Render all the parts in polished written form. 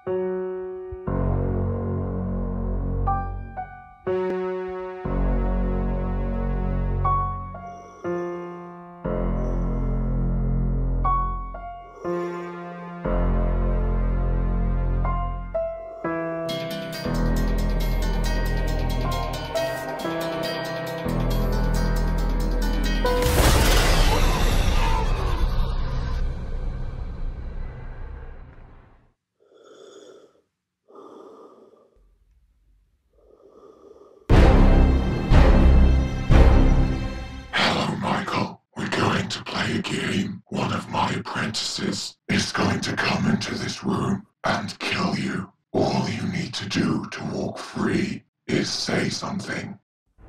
Game. One of my apprentices is going to come into this room and kill you. All you need to do to walk free is say something.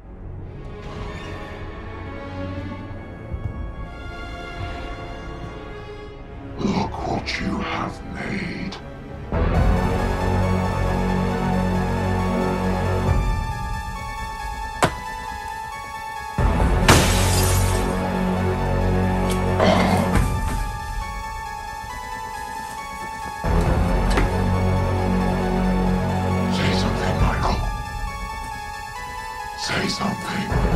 Look what you have made. Say something, Michael. Say something.